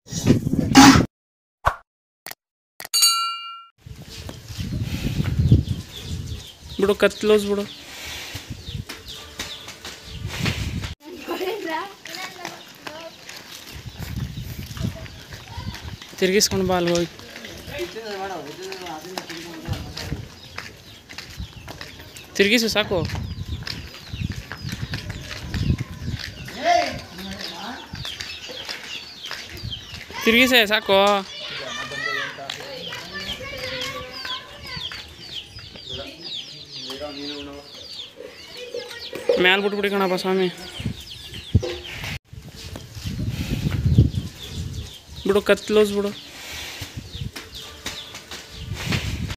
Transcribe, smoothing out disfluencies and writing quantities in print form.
ಬಿಡು ಕತ್ಲೋಸ್ ಬಿಡು. ತಿರ್ಗಿಸ್ಕೊಂಡು ಬಾ ಅಲ್ಲಿ ಹೋಗಿ. ತಿರ್ಗಿಸು ಸಾಕು. ತಿರ್ಗಿಸೆ ಸಾಕು. ಮ್ಯಾಲೆ ಬಿಟ್ಬಿಡಿ ಕಣಪ್ಪ ಸ್ವಾಮಿ. ಬಿಡು ಕತ್ಲೋಸ್ ಬಿಡು.